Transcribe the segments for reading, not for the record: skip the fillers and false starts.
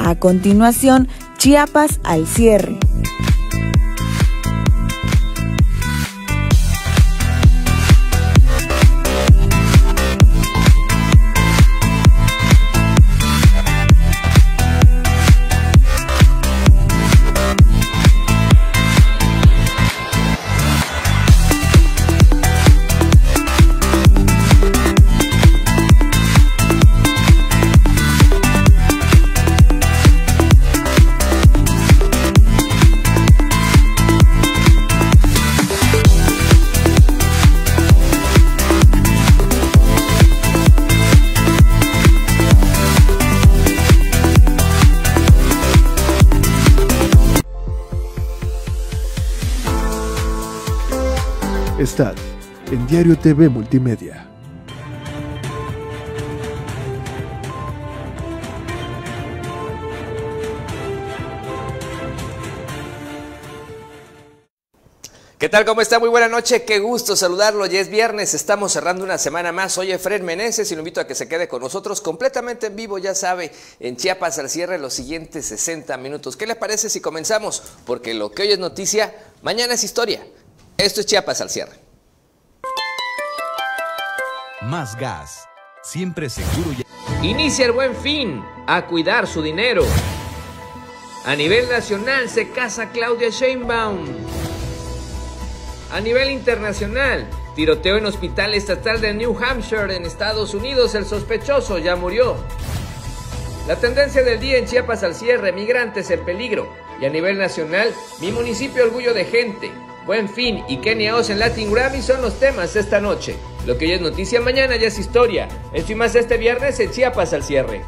A continuación, Chiapas al cierre. Estad en Diario TV Multimedia. ¿Qué tal? ¿Cómo está? Muy buena noche, qué gusto saludarlo. Ya es viernes, estamos cerrando una semana más. Soy Efraín Meneses y lo invito a que se quede con nosotros completamente en vivo, ya sabe, en Chiapas al cierre los siguientes 60 minutos. ¿Qué le parece si comenzamos? Porque lo que hoy es noticia, mañana es historia. Esto es Chiapas al cierre. Más gas, siempre seguro y... Inicia el Buen Fin, a cuidar su dinero. A nivel nacional se casa Claudia Sheinbaum. A nivel internacional, tiroteo en hospital estatal de New Hampshire en Estados Unidos, el sospechoso ya murió. La tendencia del día en Chiapas al cierre, migrantes en peligro. Y a nivel nacional, mi municipio orgullo de gente. Buen Fin y Kenia Os en Latin Grammy son los temas esta noche. Lo que hoy es noticia, mañana ya es historia. Esto y más este viernes en Chiapas al cierre.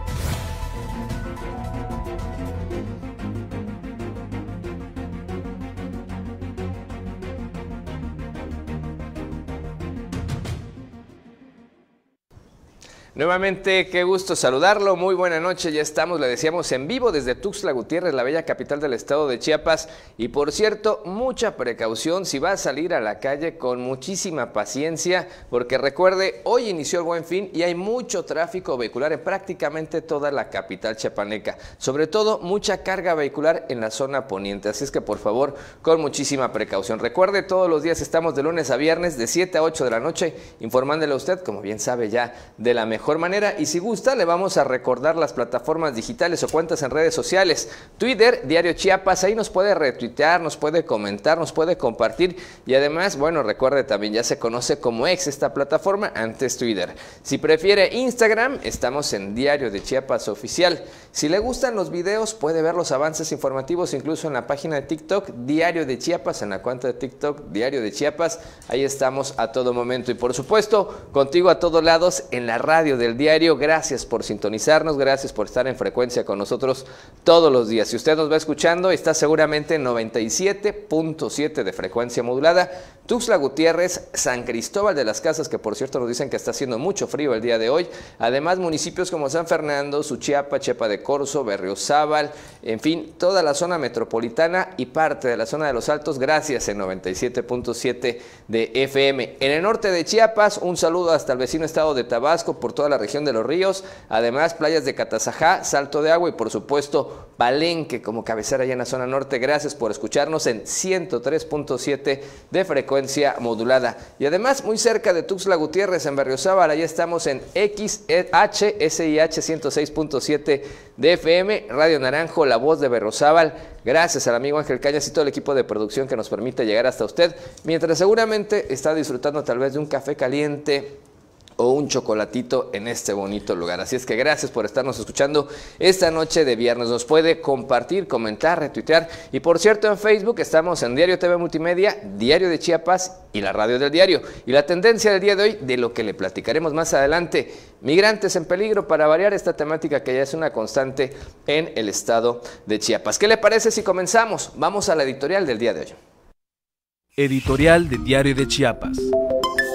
Nuevamente, qué gusto saludarlo, muy buena noche, ya estamos, le decíamos, en vivo desde Tuxtla Gutiérrez, la bella capital del estado de Chiapas. Y por cierto, mucha precaución si va a salir a la calle, con muchísima paciencia, porque recuerde, hoy inició el Buen Fin y hay mucho tráfico vehicular en prácticamente toda la capital chiapaneca. Sobre todo, mucha carga vehicular en la zona poniente, así es que por favor, con muchísima precaución. Recuerde, todos los días estamos de lunes a viernes, de 7 a 8 de la noche, informándole a usted, como bien sabe ya, de la mejor manera. Y si gusta, le vamos a recordar las plataformas digitales o cuentas en redes sociales. Twitter, Diario Chiapas, ahí nos puede retuitear, nos puede comentar, nos puede compartir. Y además, bueno, recuerde también, ya se conoce como X esta plataforma, antes Twitter. Si prefiere Instagram, estamos en Diario de Chiapas Oficial. Si le gustan los videos, puede ver los avances informativos incluso en la página de TikTok, Diario de Chiapas, en la cuenta de TikTok, Diario de Chiapas. Ahí estamos a todo momento. Y por supuesto, contigo a todos lados en la radio del diario. Gracias por sintonizarnos, gracias por estar en frecuencia con nosotros todos los días. Si usted nos va escuchando, está seguramente en 97.7 de frecuencia modulada, Tuxtla Gutiérrez, San Cristóbal de las Casas, que por cierto nos dicen que está haciendo mucho frío el día de hoy. Además, municipios como San Fernando, Suchiapa, Chepa de Corzo, Berriozábal, en fin, toda la zona metropolitana y parte de la zona de los Altos, gracias en 97.7 de FM. En el norte de Chiapas, un saludo hasta el vecino estado de Tabasco, por toda la región de los ríos, además playas de Catazajá, Salto de Agua y por supuesto Palenque como cabecera allá en la zona norte. Gracias por escucharnos en 103.7 de frecuencia modulada. Y además muy cerca de Tuxtla Gutiérrez, en Berriozábal, allá estamos en XHSIH 106.7 de FM, Radio Naranjo, La Voz de Berriozábal. Gracias al amigo Ángel Cañas y todo el equipo de producción que nos permite llegar hasta usted, mientras seguramente está disfrutando tal vez de un café caliente o un chocolatito en este bonito lugar. Así es que gracias por estarnos escuchando esta noche de viernes. Nos puede compartir, comentar, retuitear. Y por cierto, en Facebook estamos en Diario TV Multimedia, Diario de Chiapas y la Radio del Diario. Y la tendencia del día de hoy, de lo que le platicaremos más adelante, migrantes en peligro, para variar esta temática que ya es una constante en el estado de Chiapas. ¿Qué le parece si comenzamos? Vamos a la editorial del día de hoy. Editorial de Diario de Chiapas.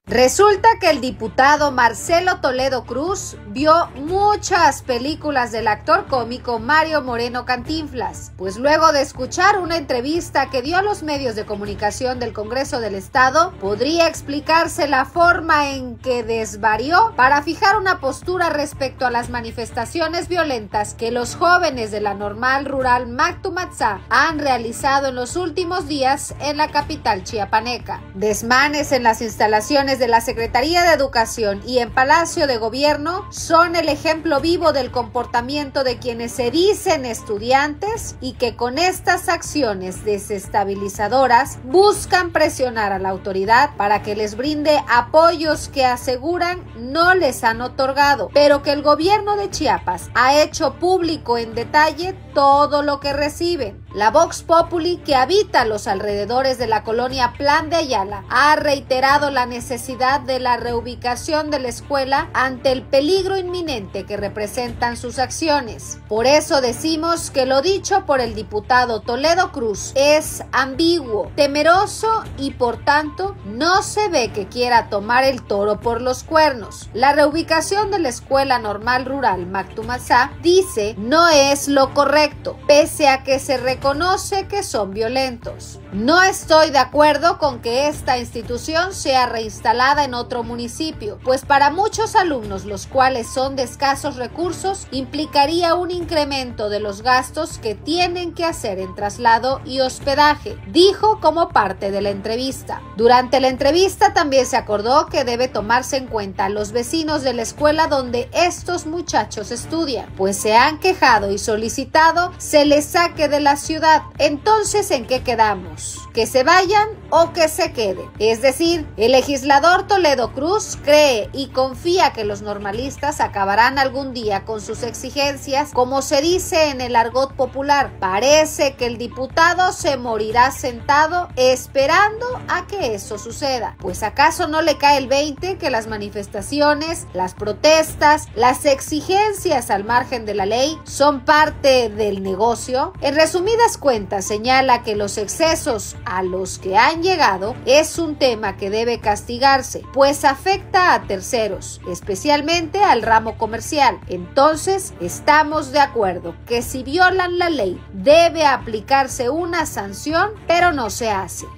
Resulta que el diputado Marcelo Toledo Cruz vio muchas películas del actor cómico Mario Moreno Cantinflas, pues luego de escuchar una entrevista que dio a los medios de comunicación del Congreso del Estado, podría explicarse la forma en que desvarió para fijar una postura respecto a las manifestaciones violentas que los jóvenes de la Normal Rural Mactumatzá han realizado en los últimos días en la capital chiapaneca. Desmanes en las instalaciones de la Secretaría de Educación y en Palacio de Gobierno son el ejemplo vivo del comportamiento de quienes se dicen estudiantes y que con estas acciones desestabilizadoras buscan presionar a la autoridad para que les brinde apoyos que aseguran no les han otorgado, pero que el gobierno de Chiapas ha hecho público en detalle todo lo que reciben. La Vox Populi, que habita los alrededores de la colonia Plan de Ayala, ha reiterado la necesidad de la reubicación de la escuela ante el peligro inminente que representan sus acciones. Por eso decimos que lo dicho por el diputado Toledo Cruz es ambiguo, temeroso y por tanto no se ve que quiera tomar el toro por los cuernos. La reubicación de la Escuela Normal Rural Mactumatzá, dice, no es lo correcto, pese a que se reconoce que son violentos. No estoy de acuerdo con que esta institución sea reinstalada en otro municipio, pues para muchos alumnos, los cuales son de escasos recursos, implicaría un incremento de los gastos que tienen que hacer en traslado y hospedaje, dijo como parte de la entrevista. Durante la entrevista también se acordó que debe tomarse en cuenta a los vecinos de la escuela donde estos muchachos estudian, pues se han quejado y solicitado se les saque de la ciudad. Entonces, ¿en qué quedamos? ¿Que se vayan o que se queden? Es decir, el legislador Toledo Cruz cree y confía que los normalistas acabarán algún día con sus exigencias, como se dice en el argot popular. Parece que el diputado se morirá sentado esperando a que eso suceda. Pues ¿acaso no le cae el 20 que las manifestaciones, las protestas, las exigencias al margen de la ley son parte del negocio? En resumidas cuentas, señala que los excesos a los que han llegado es un tema que debe castigarse, pues afecta a terceros, especialmente al ramo comercial. Entonces, estamos de acuerdo que si violan la ley debe aplicarse una sanción, pero no se hace.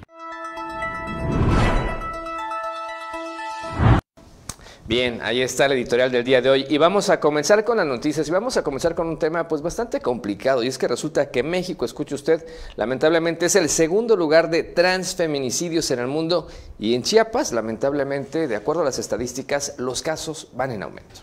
Bien, ahí está el editorial del día de hoy y vamos a comenzar con las noticias y vamos a comenzar con un tema pues bastante complicado, y es que resulta que México, escuche usted, lamentablemente es el segundo lugar de transfeminicidios en el mundo, y en Chiapas, lamentablemente, de acuerdo a las estadísticas, los casos van en aumento.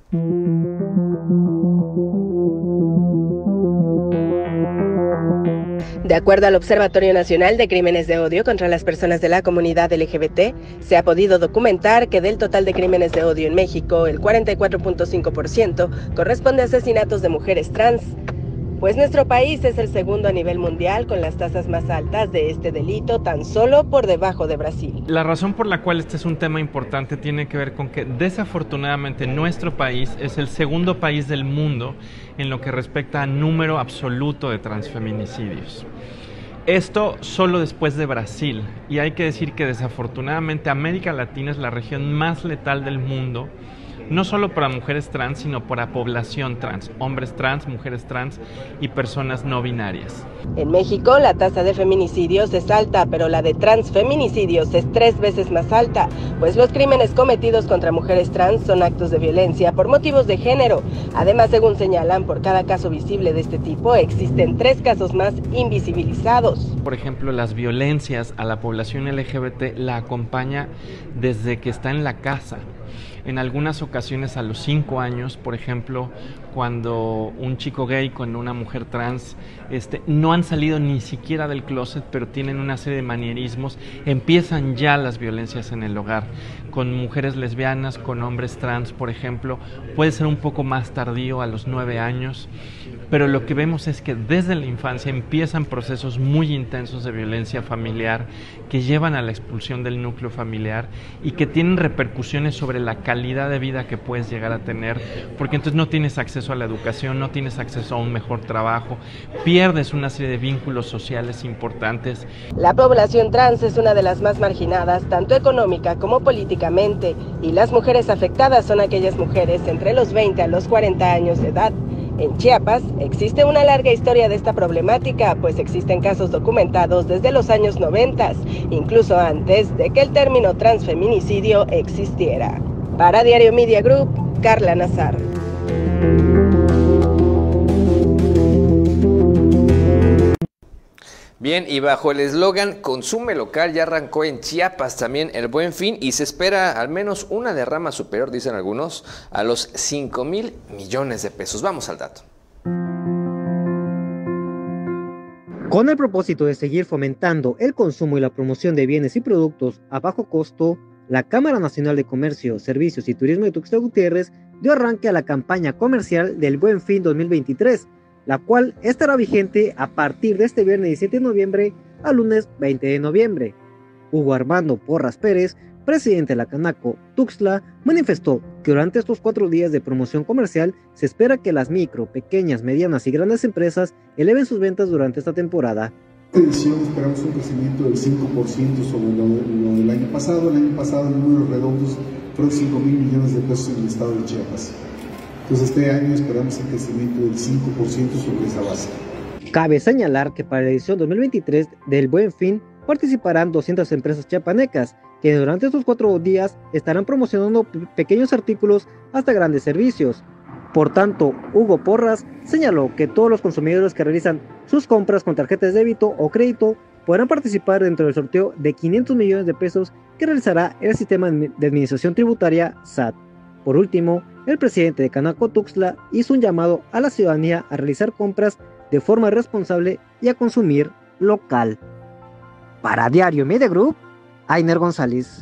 De acuerdo al Observatorio Nacional de Crímenes de Odio contra las Personas de la Comunidad LGBT, se ha podido documentar que del total de crímenes de odio en México, el 44.5% corresponde a asesinatos de mujeres trans, pues nuestro país es el segundo a nivel mundial con las tasas más altas de este delito, tan solo por debajo de Brasil. La razón por la cual este es un tema importante tiene que ver con que desafortunadamente nuestro país es el segundo país del mundo en lo que respecta a número absoluto de transfeminicidios. Esto solo después de Brasil, y hay que decir que desafortunadamente América Latina es la región más letal del mundo, no solo para mujeres trans, sino para población trans, hombres trans, mujeres trans y personas no binarias. En México la tasa de feminicidios es alta, pero la de transfeminicidios es 3 veces más alta, pues los crímenes cometidos contra mujeres trans son actos de violencia por motivos de género. Además, según señalan, por cada caso visible de este tipo existen 3 casos más invisibilizados. Por ejemplo, las violencias a la población LGBT la acompaña desde que está en la casa. En algunas ocasiones a los 5 años, por ejemplo, cuando un chico gay con una mujer trans no han salido ni siquiera del closet, pero tienen una serie de manierismos, empiezan ya las violencias en el hogar. Con mujeres lesbianas, con hombres trans, por ejemplo, puede ser un poco más tardío, a los 9 años, pero lo que vemos es que desde la infancia empiezan procesos muy intensos de violencia familiar que llevan a la expulsión del núcleo familiar y que tienen repercusiones sobre la calidad de vida que puedes llegar a tener, porque entonces no tienes acceso acceso a la educación, no tienes acceso a un mejor trabajo, pierdes una serie de vínculos sociales importantes. La población trans es una de las más marginadas, tanto económica como políticamente, y las mujeres afectadas son aquellas mujeres entre los 20 a los 40 años de edad. En Chiapas existe una larga historia de esta problemática, pues existen casos documentados desde los años 90, incluso antes de que el término transfeminicidio existiera. Para Diario Media Group, Carla Nazar. Bien, y bajo el eslogan Consume local ya arrancó en Chiapas también el Buen Fin y se espera al menos una derrama superior, dicen algunos, a los 5,000 millones de pesos. Vamos al dato. Con el propósito de seguir fomentando el consumo y la promoción de bienes y productos a bajo costo, la Cámara Nacional de Comercio, Servicios y Turismo de Tuxtla Gutiérrez dio arranque a la campaña comercial del Buen Fin 2023, la cual estará vigente a partir de este viernes 17 de noviembre al lunes 20 de noviembre. Hugo Armando Porras Pérez, presidente de la Canaco Tuxtla, manifestó que durante estos 4 días de promoción comercial se espera que las micro, pequeñas, medianas y grandes empresas eleven sus ventas durante esta temporada. En esta edición esperamos un crecimiento del 5% sobre lo del año pasado. El año pasado, en números redondos, fueron 5,000 millones de pesos en el estado de Chiapas. Entonces este año esperamos el crecimiento del 5% sobre esa base. Cabe señalar que para la edición 2023 del Buen Fin participarán 200 empresas chiapanecas que durante estos 4 días estarán promocionando pequeños artículos hasta grandes servicios. Por tanto, Hugo Porras señaló que todos los consumidores que realizan sus compras con tarjetas de débito o crédito podrán participar dentro del sorteo de 500 millones de pesos que realizará el Sistema de Administración Tributaria SAT. Por último, el presidente de Canaco Tuxtla hizo un llamado a la ciudadanía a realizar compras de forma responsable y a consumir local. Para Diario Media Group, Ainer González.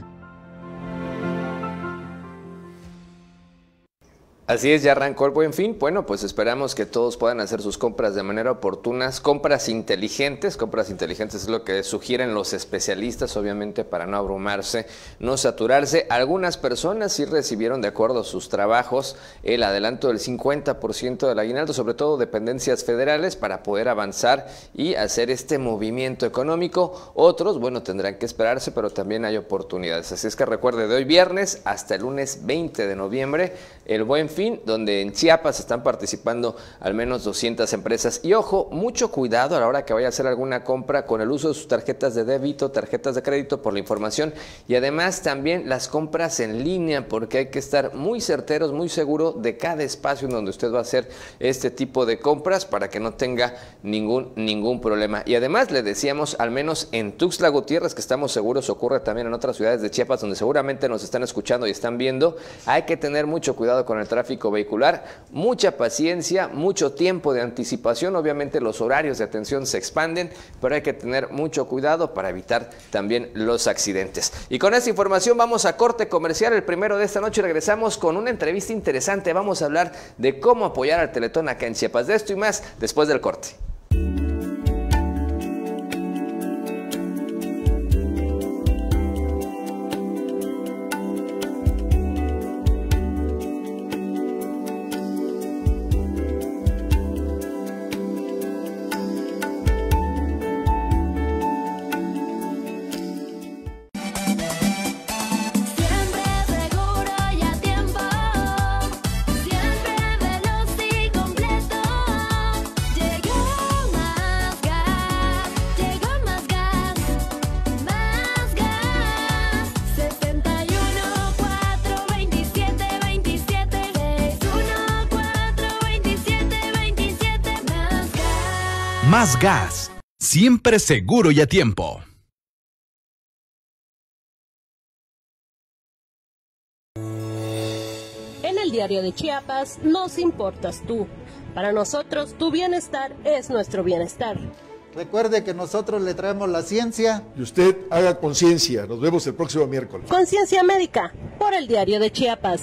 Así es, ya arrancó el Buen Fin. Bueno, pues esperamos que todos puedan hacer sus compras de manera oportuna, compras inteligentes es lo que sugieren los especialistas, obviamente para no abrumarse, no saturarse. Algunas personas sí recibieron, de acuerdo a sus trabajos, el adelanto del 50% del aguinaldo, sobre todo dependencias federales, para poder avanzar y hacer este movimiento económico. Otros, bueno, tendrán que esperarse, pero también hay oportunidades. Así es que recuerde, de hoy viernes hasta el lunes 20 de noviembre, el Buen Fin, donde en Chiapas están participando al menos 200 empresas. Y ojo, mucho cuidado a la hora que vaya a hacer alguna compra con el uso de sus tarjetas de débito, tarjetas de crédito, por la información. Y además también las compras en línea, porque hay que estar muy certeros, muy seguro de cada espacio en donde usted va a hacer este tipo de compras para que no tenga ningún problema. Y además le decíamos, al menos en Tuxtla Gutiérrez, que estamos seguros ocurre también en otras ciudades de Chiapas donde seguramente nos están escuchando y están viendo, hay que tener mucho cuidado con el tráfico vehicular, mucha paciencia, mucho tiempo de anticipación. Obviamente los horarios de atención se expanden, pero hay que tener mucho cuidado para evitar también los accidentes. Y con esta información vamos a corte comercial, el primero de esta noche. Regresamos con una entrevista interesante. Vamos a hablar de cómo apoyar al Teletón acá en Chiapas. De esto y más después del corte. Más gas, siempre seguro y a tiempo. En el Diario de Chiapas nos importas tú. Para nosotros tu bienestar es nuestro bienestar. Recuerde que nosotros le traemos la ciencia. Y usted haga conciencia. Nos vemos el próximo miércoles. Conciencia médica por el Diario de Chiapas.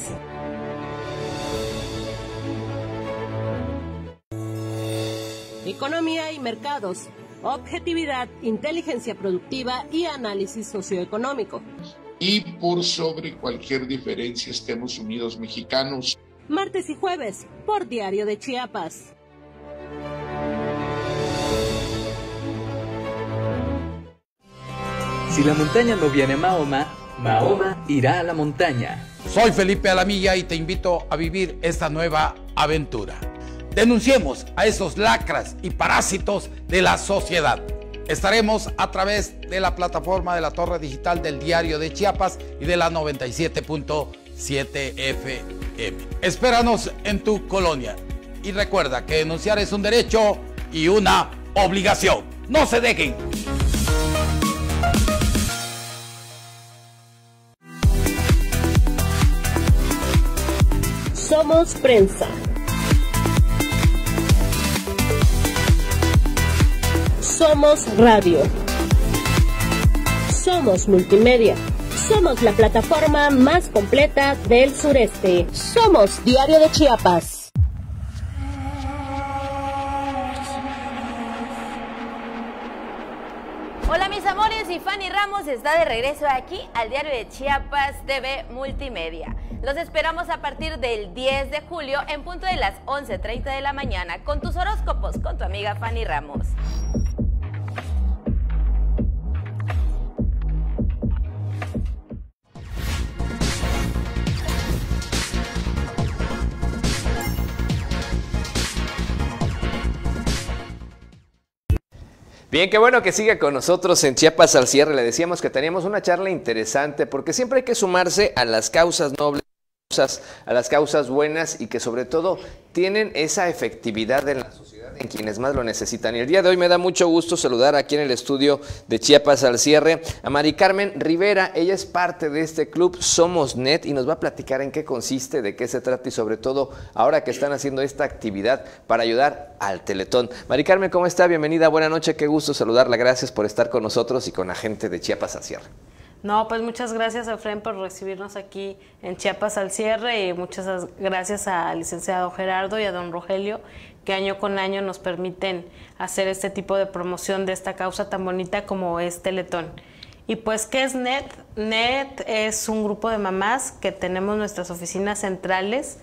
Economía y mercados, objetividad, inteligencia productiva y análisis socioeconómico. Y por sobre cualquier diferencia estemos unidos mexicanos. martes y jueves por Diario de Chiapas. Si la montaña no viene a Mahoma, Mahoma irá a la montaña. Soy Felipe Alamilla y te invito a vivir esta nueva aventura. Denunciemos a esos lacras y parásitos de la sociedad. Estaremos a través de la plataforma de la Torre Digital del Diario de Chiapas y de la 97.7 FM. Espéranos en tu colonia. Y recuerda que denunciar es un derecho y una obligación. ¡No se dejen! Somos prensa. Somos radio. Somos multimedia. Somos la plataforma más completa del sureste. Somos Diario de Chiapas. Hola mis amores, y Fanny Ramos está de regreso aquí al Diario de Chiapas TV Multimedia. Los esperamos a partir del 10 de julio en punto de las 11:30 de la mañana con tus horóscopos con tu amiga Fanny Ramos. Bien, qué bueno que siga con nosotros en Chiapas al cierre. Le decíamos que teníamos una charla interesante porque siempre hay que sumarse a las causas nobles, a las causas buenas y que sobre todo tienen esa efectividad en la sociedad, en quienes más lo necesitan. Y el día de hoy me da mucho gusto saludar aquí en el estudio de Chiapas al cierre a Mari Carmen Rivera. Ella es parte de este club Somos Net y nos va a platicar en qué consiste, de qué se trata y sobre todo ahora que están haciendo esta actividad para ayudar al Teletón. Mari Carmen, ¿cómo está? Bienvenida, buena noche, qué gusto saludarla. Gracias por estar con nosotros y con la gente de Chiapas al cierre. No, pues muchas gracias, Efraín, por recibirnos aquí en Chiapas al cierre y muchas gracias al licenciado Gerardo y a don Rogelio, que año con año nos permiten hacer este tipo de promoción de esta causa tan bonita como es Teletón. Y pues, ¿qué es NET? NET es un grupo de mamás que tenemos nuestras oficinas centrales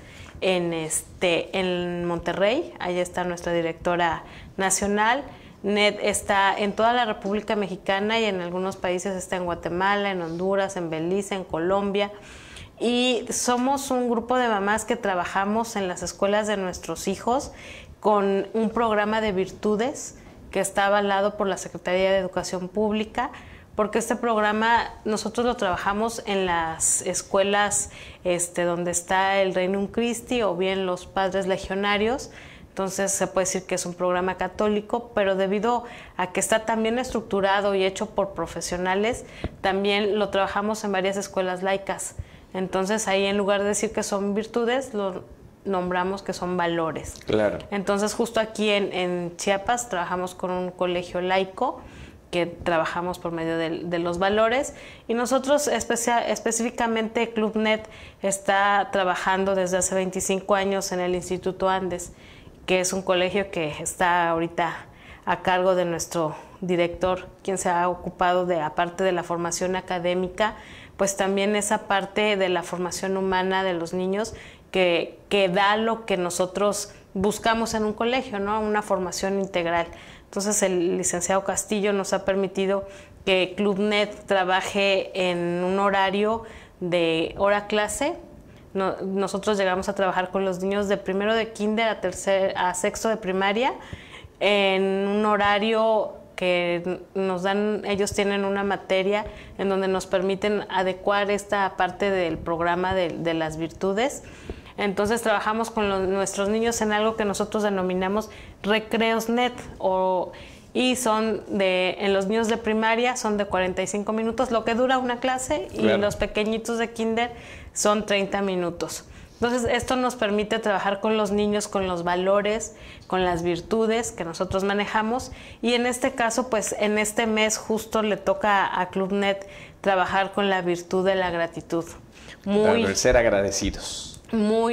en Monterrey. Ahí está nuestra directora nacional. NET está en toda la República Mexicana y en algunos países está en Guatemala, en Honduras, en Belice, en Colombia. Y somos un grupo de mamás que trabajamos en las escuelas de nuestros hijos con un programa de virtudes que está avalado por la Secretaría de Educación Pública, porque este programa nosotros lo trabajamos en las escuelas donde está el Regnum Christi o bien los Padres Legionarios. Entonces se puede decir que es un programa católico, pero debido a que está tan bien estructurado y hecho por profesionales, también lo trabajamos en varias escuelas laicas. Entonces ahí, en lugar de decir que son virtudes, lo nombramos que son valores. Claro. Entonces justo aquí en Chiapas trabajamos con un colegio laico que trabajamos por medio de los valores, y nosotros específicamente Club Net está trabajando desde hace 25 años en el Instituto Andes, que es un colegio que está ahorita a cargo de nuestro director, quien se ha ocupado de, aparte de la formación académica, pues también esa parte de la formación humana de los niños que da lo que nosotros buscamos en un colegio, ¿no? Una formación integral. Entonces el licenciado Castillo nos ha permitido que Club Net trabaje en un horario de hora clase. Nosotros llegamos a trabajar con los niños de primero de kinder a sexto de primaria en un horario que nos dan, ellos tienen una materia en donde nos permiten adecuar esta parte del programa de las virtudes. Entonces trabajamos con nuestros niños en algo que nosotros denominamos recreos net, y son en los niños de primaria son de 45 minutos, lo que dura una clase, y claro, los pequeñitos de kinder son 30 minutos. Entonces esto nos permite trabajar con los niños, con los valores, con las virtudes que nosotros manejamos, y en este caso, pues en este mes justo le toca a Club Net trabajar con la virtud de la gratitud. El ser agradecidos. Muy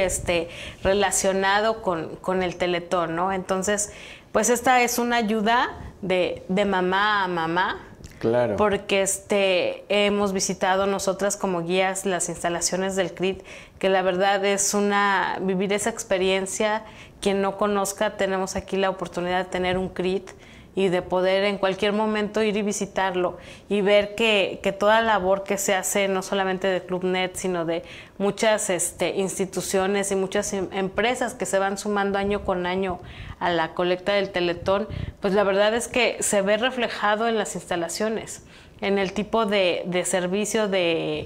relacionado con el Teletón, ¿no? Entonces, pues esta es una ayuda de mamá a mamá, Claro. Porque hemos visitado nosotras como guías las instalaciones del CRIT, que la verdad es vivir esa experiencia. Quien no conozca, tenemos aquí la oportunidad de tener un CRIT y de poder en cualquier momento ir y visitarlo y ver que toda la labor que se hace, no solamente de Club Net, sino de muchas instituciones y muchas empresas que se van sumando año con año a la colecta del Teletón, pues la verdad es que se ve reflejado en las instalaciones, en el tipo de servicio de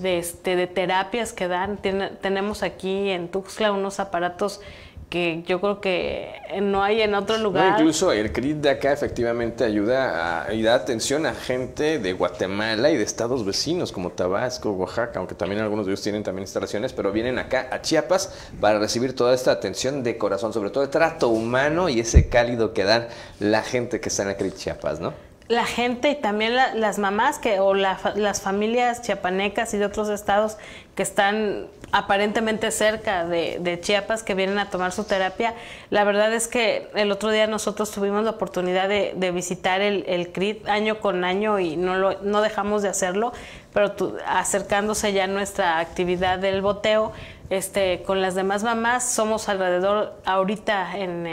terapias que dan. Tenemos aquí en Tuxtla unos aparatos que yo creo que no hay en otro lugar. No, incluso el CRIT de acá efectivamente ayuda y da atención a gente de Guatemala y de estados vecinos como Tabasco, Oaxaca, aunque también algunos de ellos tienen también instalaciones, pero vienen acá a Chiapas para recibir toda esta atención de corazón, sobre todo el trato humano y ese cálido que dan la gente que está en el CRIT Chiapas, ¿no? La gente y también las mamás las familias chiapanecas y de otros estados que están aparentemente cerca de Chiapas, que vienen a tomar su terapia. La verdad es que el otro día nosotros tuvimos la oportunidad de visitar el CRIT año con año y no dejamos de hacerlo, pero acercándose ya a nuestra actividad del boteo, con las demás mamás, somos alrededor ahorita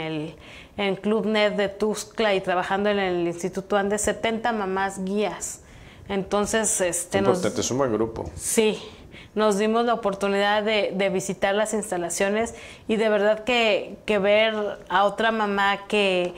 en Club Net de Tuxtla y trabajando en el Instituto Andes, 70 mamás guías. Entonces, importante, es un buen grupo. Sí, nos dimos la oportunidad de visitar las instalaciones y de verdad que ver a otra mamá que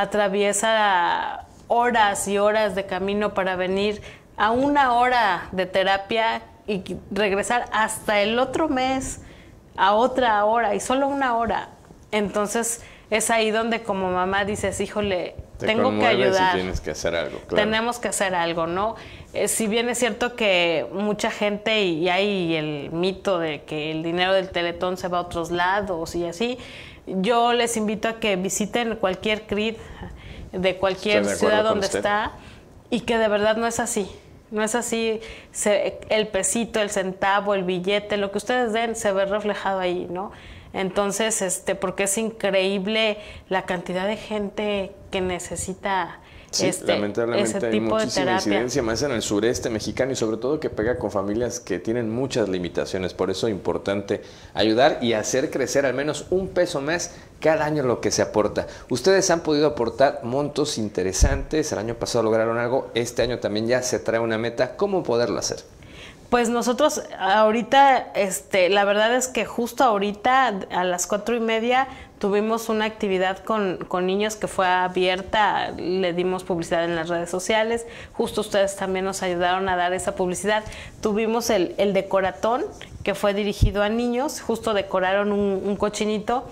atraviesa horas y horas de camino para venir a 1 hora de terapia y regresar hasta el otro mes a otra hora y solo 1 hora. Entonces, es ahí donde como mamá dices, híjole, tengo que ayudar. Y tienes que hacer algo, claro. Tenemos que hacer algo, ¿no? Si bien es cierto que mucha gente y hay el mito de que el dinero del Teletón se va a otros lados y así, yo les invito a que visiten cualquier CRIT de cualquier ciudad donde está y que de verdad no es así. No es así, el pesito, el centavo, el billete, lo que ustedes den se ve reflejado ahí, ¿no? Entonces, porque es increíble la cantidad de gente que necesita lamentablemente ese hay tipo de muchísima terapia. incidencia más en el sureste mexicano y sobre todo que pega con familias que tienen muchas limitaciones. Por eso es importante ayudar y hacer crecer al menos $1 más cada año lo que se aporta. Ustedes han podido aportar montos interesantes. El año pasado lograron algo. Este año también ya se trae una meta. ¿Cómo poderlo hacer? Pues nosotros ahorita, la verdad es que justo ahorita a las 4:30 tuvimos una actividad con niños que fue abierta, le dimos publicidad en las redes sociales, justo ustedes también nos ayudaron a dar esa publicidad. Tuvimos el decoratón que fue dirigido a niños, justo decoraron un cochinito.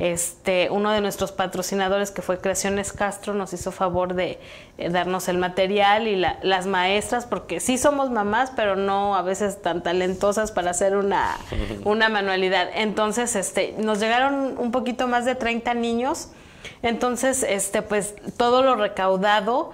Uno de nuestros patrocinadores, que fue Creaciones Castro, nos hizo favor de darnos el material y las maestras, porque sí somos mamás, pero no a veces tan talentosas para hacer una manualidad. Entonces, nos llegaron un poquito más de 30 niños. Entonces, pues todo lo recaudado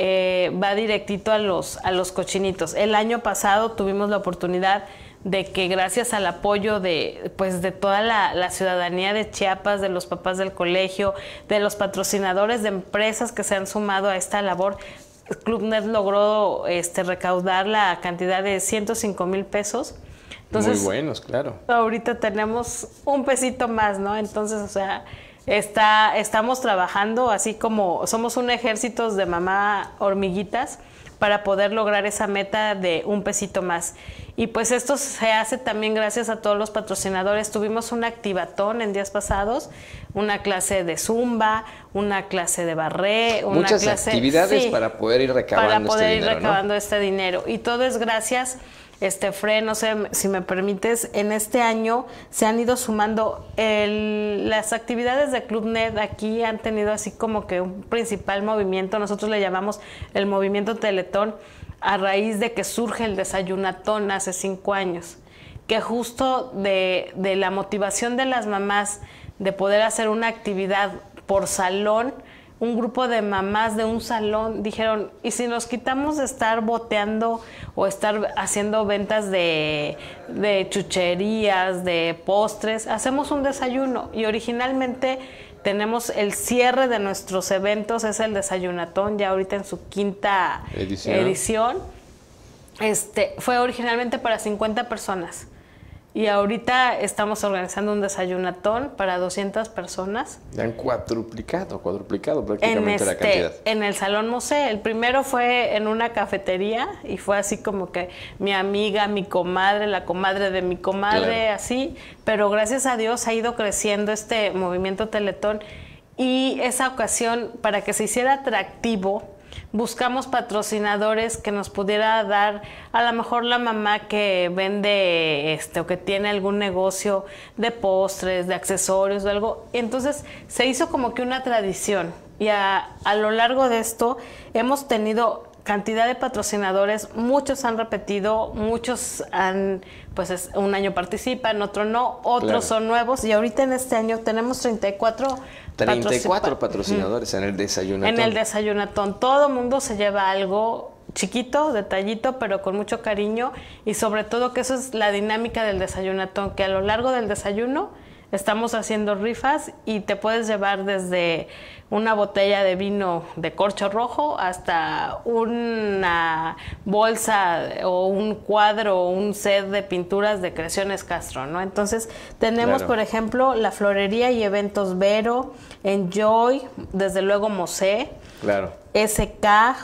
va directito a los cochinitos. El año pasado tuvimos la oportunidad de que gracias al apoyo de toda la ciudadanía de Chiapas, de los papás del colegio, de los patrocinadores de empresas que se han sumado a esta labor, Club Net logró recaudar la cantidad de 105,000 pesos. Entonces, muy buenos, claro. Ahorita tenemos un pesito más, ¿no? Entonces, o sea, estamos trabajando así como somos un ejército de mamá hormiguitas para poder lograr esa meta de un pesito más. Y pues esto se hace también gracias a todos los patrocinadores. Tuvimos un activatón en días pasados, una clase de zumba, una clase de barré, muchas actividades para poder ir recabando este dinero. Y todo es gracias, Fred, no sé si me permites, en este año se han ido sumando las actividades de Club Net. Aquí han tenido así como que un principal movimiento, nosotros le llamamos el movimiento Teletón, a raíz de que surge el desayunatón hace 5 años, que justo de la motivación de las mamás de poder hacer una actividad por salón, un grupo de mamás de un salón dijeron, ¿y si nos quitamos de estar boteando o estar haciendo ventas de chucherías, de postres, hacemos un desayuno? Y originalmente tenemos el cierre de nuestros eventos, es el Desayunatón, ya ahorita en su quinta edición. Fue originalmente para 50 personas. Y ahorita estamos organizando un desayunatón para 200 personas. Ya han cuadruplicado prácticamente la cantidad. En el Salón Mosé. El primero fue en una cafetería y fue así como que mi amiga, mi comadre, la comadre de mi comadre, claro, así. Pero gracias a Dios ha ido creciendo este movimiento Teletón. Y esa ocasión, para que se hiciera atractivo, buscamos patrocinadores que nos pudiera dar, a lo mejor la mamá que vende o que tiene algún negocio de postres, de accesorios o algo. Entonces se hizo como que una tradición y a lo largo de esto hemos tenido cantidad de patrocinadores, muchos han repetido, muchos han, pues un año participan, otro no, otros son nuevos y ahorita en este año tenemos 34 patrocinadores en el Desayunatón. En el Desayunatón, todo mundo se lleva algo chiquito, detallito, pero con mucho cariño y sobre todo que eso es la dinámica del Desayunatón, que a lo largo del desayuno estamos haciendo rifas y te puedes llevar desde una botella de vino de corcho rojo hasta una bolsa o un cuadro o un set de pinturas de Creaciones Castro, ¿no? Entonces tenemos, por ejemplo, la florería y eventos Vero, Enjoy, desde luego Mosé, SK,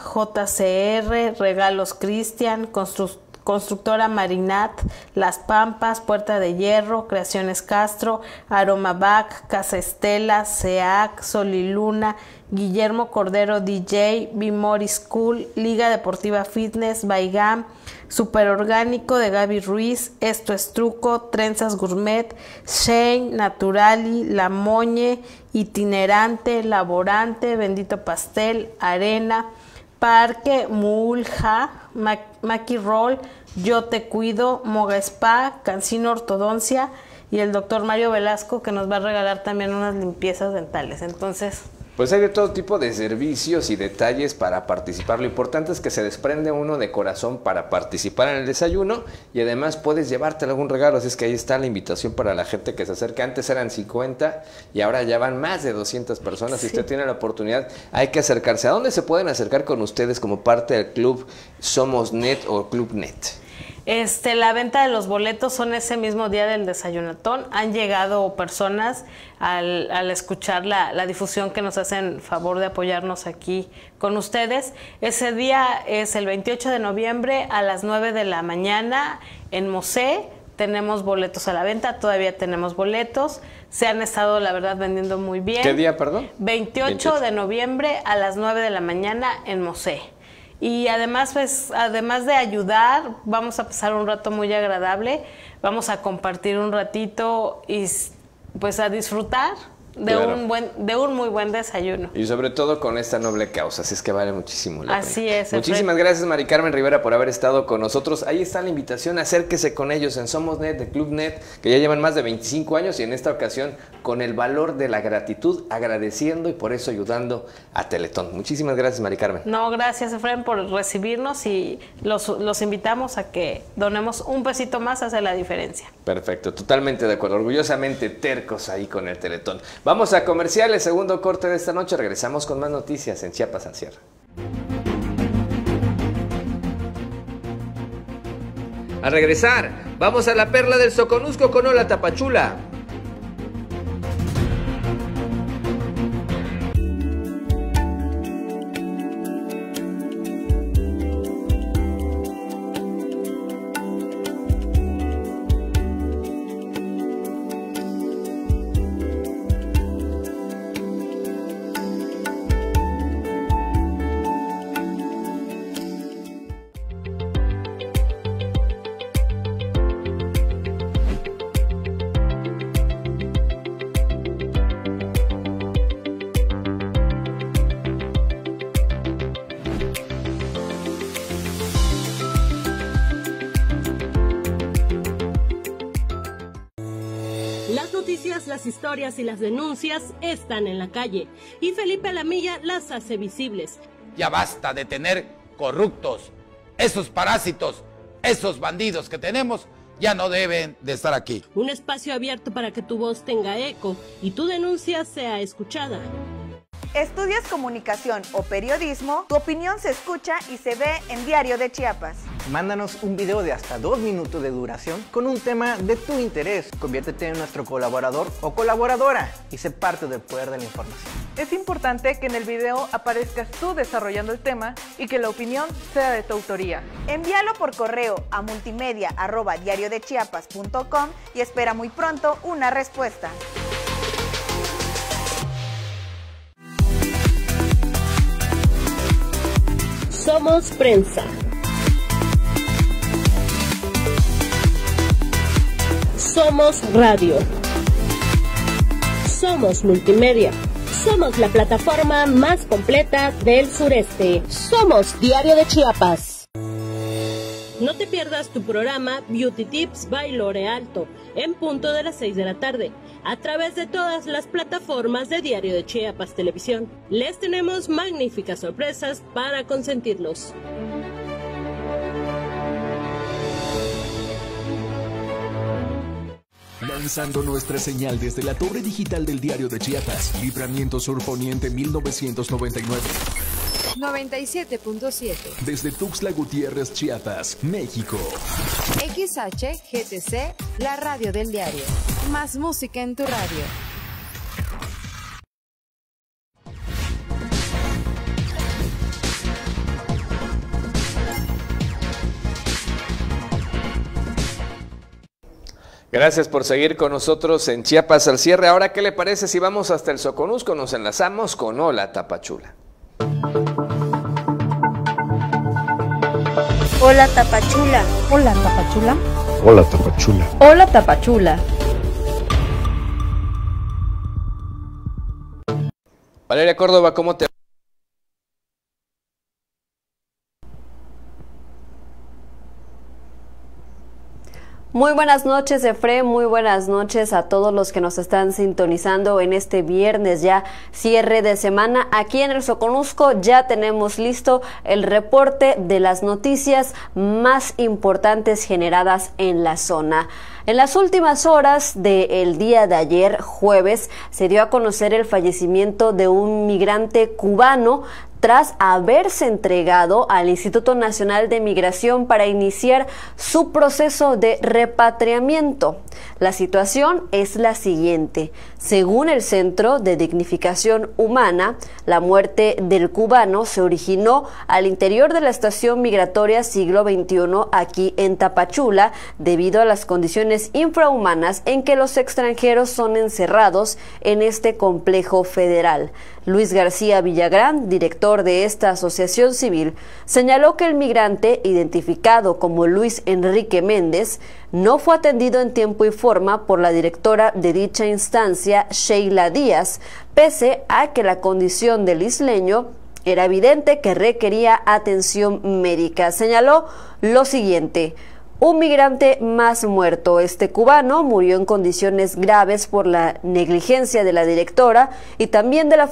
JCR, Regalos Cristian, Constructora Marinat, Las Pampas, Puerta de Hierro, Creaciones Castro, Aromabac, Casa Estela, SEAC, Sol y Luna, Guillermo Cordero DJ, Bimori School, Liga Deportiva Fitness, Baigam, Superorgánico de Gaby Ruiz, Esto es Truco, Trenzas Gourmet, Shane, Naturali, La Moñe, Itinerante, Laborante, Bendito Pastel, Arena, Parque, Mulja, Maki Roll, Yo Te Cuido, Moga Spa, Cancino Ortodoncia y el doctor Mario Velasco, que nos va a regalar también unas limpiezas dentales. Entonces, pues hay de todo tipo de servicios y detalles para participar. Lo importante es que se desprende uno de corazón para participar en el desayuno y además puedes llevarte algún regalo. Así es que ahí está la invitación para la gente que se acerca. Antes eran 50 y ahora ya van más de 200 personas. Si usted tiene la oportunidad, hay que acercarse. ¿A dónde se pueden acercar con ustedes como parte del club Somos Net o Club Net? La venta de los boletos son ese mismo día del Desayunatón. Han llegado personas al escuchar la difusión que nos hacen favor de apoyarnos aquí con ustedes. Ese día es el 28 de noviembre a las 9 de la mañana en Mosé. Tenemos boletos a la venta, todavía tenemos boletos. Se han estado, la verdad, vendiendo muy bien. ¿Qué día, perdón? 28 de noviembre a las 9 de la mañana en Mosé. Y además, pues, además de ayudar, vamos a pasar un rato muy agradable, vamos a compartir un ratito y pues a disfrutar de un muy buen desayuno. Y sobre todo con esta noble causa, así es que vale muchísimo la pena. Así es. Muchísimas gracias, Mari Carmen Rivera, por haber estado con nosotros. Ahí está la invitación, acérquese con ellos en Somos Net, de Club Net, que ya llevan más de 25 años y en esta ocasión con el valor de la gratitud, agradeciendo y por eso ayudando a Teletón. Muchísimas gracias, Mari Carmen. No, gracias, Efraín, por recibirnos y los invitamos a que donemos un pesito más, hace la diferencia. Perfecto, totalmente de acuerdo. Orgullosamente tercos ahí con el Teletón. Vamos a comerciales, segundo corte de esta noche. Regresamos con más noticias en Chiapas al Cierre. Al regresar, vamos a la perla del Soconusco con Ola Tapachula. Las historias y las denuncias están en la calle y Felipe Alamilla las hace visibles. Ya basta de tener corruptos, esos parásitos, esos bandidos que tenemos ya no deben de estar aquí. Un espacio abierto para que tu voz tenga eco y tu denuncia sea escuchada. ¿Estudias comunicación o periodismo? Tu opinión se escucha y se ve en Diario de Chiapas. Mándanos un video de hasta 2 minutos de duración con un tema de tu interés. Conviértete en nuestro colaborador o colaboradora y sé parte del poder de la información. Es importante que en el video aparezcas tú desarrollando el tema y que la opinión sea de tu autoría. Envíalo por correo a multimedia@diariodechiapas.com y espera muy pronto una respuesta. Somos prensa. Somos radio. Somos multimedia. Somos la plataforma más completa del sureste. Somos Diario de Chiapas. No te pierdas tu programa Beauty Tips by Lore Alto en punto de las 6 de la tarde a través de todas las plataformas de Diario de Chiapas Televisión. Les tenemos magníficas sorpresas para consentirlos. Lanzando nuestra señal desde la torre digital del Diario de Chiapas, Libramiento Sur Poniente 1999. 97.7. Desde Tuxtla Gutiérrez, Chiapas, México. XHGTC, la radio del diario. Más música en tu radio. Gracias por seguir con nosotros en Chiapas al cierre. Ahora, ¿qué le parece si vamos hasta el Soconusco? Nos enlazamos con Hola Tapachula. Hola Tapachula. Hola Tapachula. Hola Tapachula. Hola Tapachula. Valeria Córdoba, ¿cómo te... Muy buenas noches, Efrén, muy buenas noches a todos los que nos están sintonizando en este viernes ya cierre de semana. Aquí en el Soconusco ya tenemos listo el reporte de las noticias más importantes generadas en la zona. En las últimas horas del día de ayer, jueves, se dio a conocer el fallecimiento de un migrante cubano tras haberse entregado al Instituto Nacional de Migración para iniciar su proceso de repatriamiento. La situación es la siguiente. Según el Centro de Dignificación Humana, la muerte del cubano se originó al interior de la estación migratoria Siglo XXI aquí en Tapachula, debido a las condiciones infrahumanas en que los extranjeros son encerrados en este complejo federal. Luis García Villagrán, director de esta asociación civil, señaló que el migrante, identificado como Luis Enrique Méndez, no fue atendido en tiempo y forma por la directora de dicha instancia, Sheila Díaz, pese a que la condición del isleño era evidente que requería atención médica. Señaló lo siguiente: un migrante más muerto. Este cubano murió en condiciones graves por la negligencia de la directora y también de la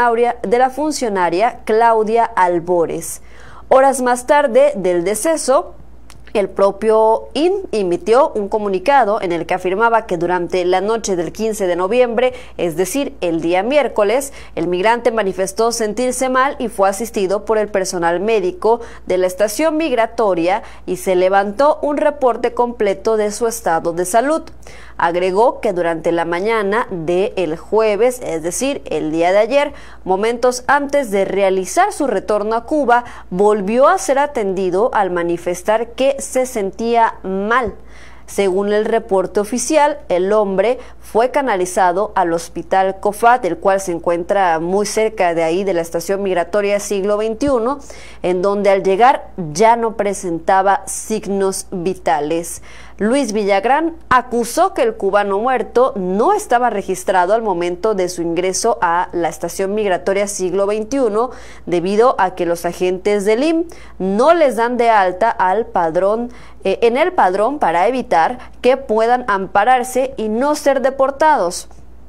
funcionaria Claudia Albores. Horas más tarde del deceso, el propio IN emitió un comunicado en el que afirmaba que durante la noche del 15 de noviembre, es decir, el día miércoles, el migrante manifestó sentirse mal y fue asistido por el personal médico de la estación migratoria y se levantó un reporte completo de su estado de salud. Agregó que durante la mañana del jueves, es decir, el día de ayer, momentos antes de realizar su retorno a Cuba, volvió a ser atendido al manifestar que se sentía mal. Según el reporte oficial, el hombre fue canalizado al hospital COFAT, el cual se encuentra muy cerca de ahí de la estación migratoria Siglo XXI, en donde al llegar ya no presentaba signos vitales. Luis Villagrán acusó que el cubano muerto no estaba registrado al momento de su ingreso a la estación migratoria Siglo XXI, debido a que los agentes del IMSS no les dan de alta al padrón en el padrón para evitar que puedan ampararse y no ser deportados.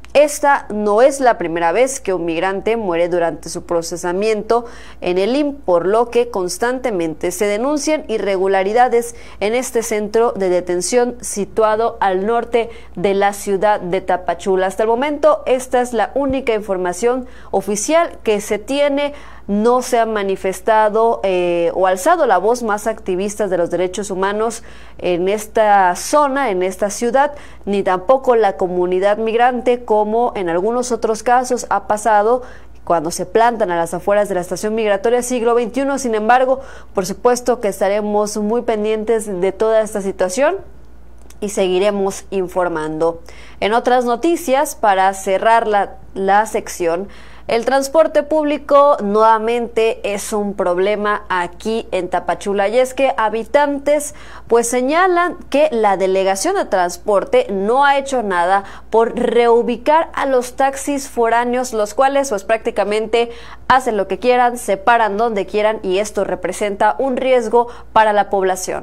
Esta no es la primera vez que un migrante muere durante su procesamiento en el IMSS, por lo que constantemente se denuncian irregularidades en este centro de detención situado al norte de la ciudad de Tapachula. Hasta el momento, esta es la única información oficial que se tiene. No se han manifestado o alzado la voz más activistas de los derechos humanos en esta zona, en esta ciudad, ni tampoco la comunidad migrante, como en algunos otros casos ha pasado cuando se plantan a las afueras de la estación migratoria Siglo XXI. Sin embargo, por supuesto que estaremos muy pendientes de toda esta situación y seguiremos informando. En otras noticias, para cerrar la sección, el transporte público nuevamente es un problema aquí en Tapachula, y es que habitantes pues señalan que la Delegación de Transporte no ha hecho nada por reubicar a los taxis foráneos, los cuales pues prácticamente hacen lo que quieran, se paran donde quieran, y esto representa un riesgo para la población.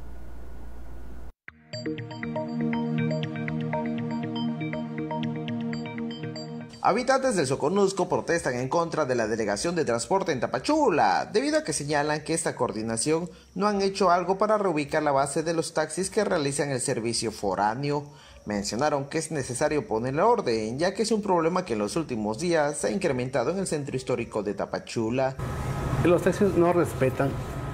Habitantes del Soconusco protestan en contra de la Delegación de Transporte en Tapachula, debido a que señalan que esta coordinación no han hecho algo para reubicar la base de los taxis que realizan el servicio foráneo. Mencionaron que es necesario ponerle orden, ya que es un problema que en los últimos días se ha incrementado en el centro histórico de Tapachula. Los taxis no respetan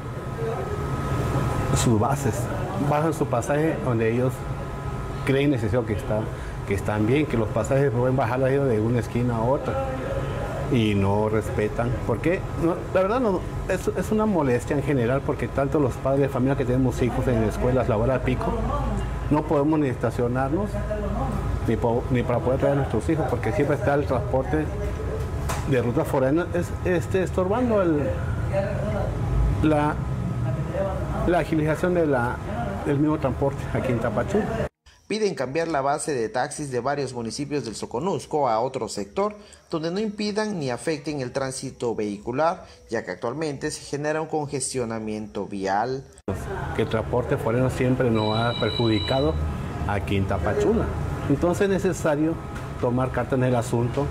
sus bases, bajan su pasaje donde ellos creen necesario que están bien, que los pasajes pueden bajar de una esquina a otra, y no respetan. Porque no, la verdad no, es una molestia en general, porque tanto los padres de familia que tenemos hijos en escuelas, la hora pico, no podemos ni estacionarnos ni para poder traer a nuestros hijos, porque siempre está el transporte de ruta foránea estorbando la agilización del mismo transporte aquí en Tapachula. Piden cambiar la base de taxis de varios municipios del Soconusco a otro sector donde no impidan ni afecten el tránsito vehicular, ya que actualmente se genera un congestionamiento vial. Que el transporte foráneo siempre nos ha perjudicado aquí en Tapachula. Entonces es necesario tomar cartas en el asunto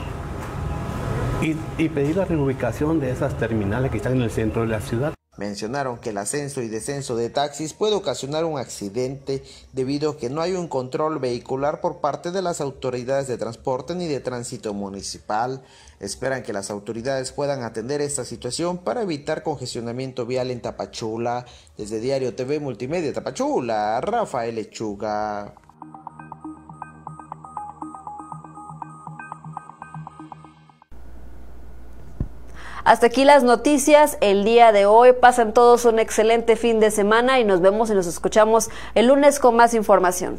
y pedir la reubicación de esas terminales que están en el centro de la ciudad. Mencionaron que el ascenso y descenso de taxis puede ocasionar un accidente debido a que no hay un control vehicular por parte de las autoridades de transporte ni de tránsito municipal. Esperan que las autoridades puedan atender esta situación para evitar congestionamiento vial en Tapachula. Desde Diario TV Multimedia Tapachula, Rafael Lechuga. Hasta aquí las noticias el día de hoy. Pasen todos un excelente fin de semana y nos vemos y nos escuchamos el lunes con más información.